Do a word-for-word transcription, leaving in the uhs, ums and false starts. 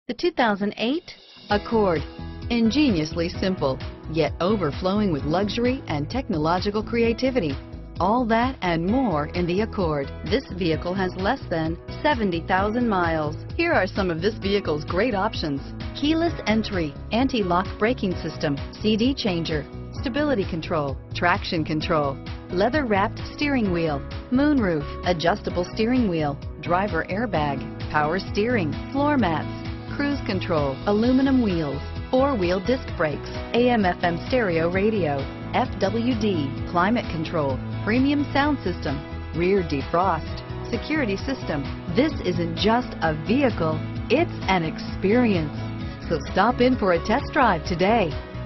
The two thousand eight Accord. Ingeniously simple, yet overflowing with luxury and technological creativity. All that and more in the Accord. This vehicle has less than seventy thousand miles. Here are some of this vehicle's great options: keyless entry, anti-lock braking system, C D changer, stability control, traction control, leather-wrapped steering wheel, moonroof, adjustable steering wheel, driver airbag, power steering, floor mats, cruise control, aluminum wheels, four-wheel disc brakes, A M F M stereo radio, F W D, climate control, premium sound system, rear defrost, security system. This isn't just a vehicle, it's an experience. So stop in for a test drive today.